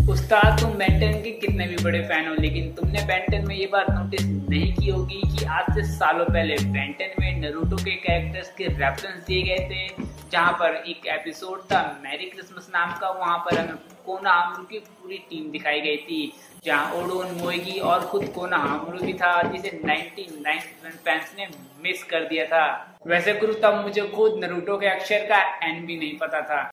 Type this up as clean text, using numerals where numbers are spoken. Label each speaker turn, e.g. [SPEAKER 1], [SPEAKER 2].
[SPEAKER 1] उस्ताद, तुम बेंटन के कितने भी बड़े फैन हो, लेकिन तुमने बेंटन में ये बात नोटिस नहीं की होगी कि आज से सालों पहले बेंटन में नारुतो के कैरेक्टर्स के रेफरेंस दिए गए थे। जहां पर एक एपिसोड था मैरी क्रिसमस नाम का, वहां पर हमें कोनोहामारू की पूरी टीम दिखाई गई थी, जहां ओडोन, मोएगी और खुद कोनोहामारू भी था, जिसे 99 फैंस ने मिस कर दिया था। वैसे गुरु, तब मुझे खुद नारुतो के अक्षर का एन भी नहीं पता था।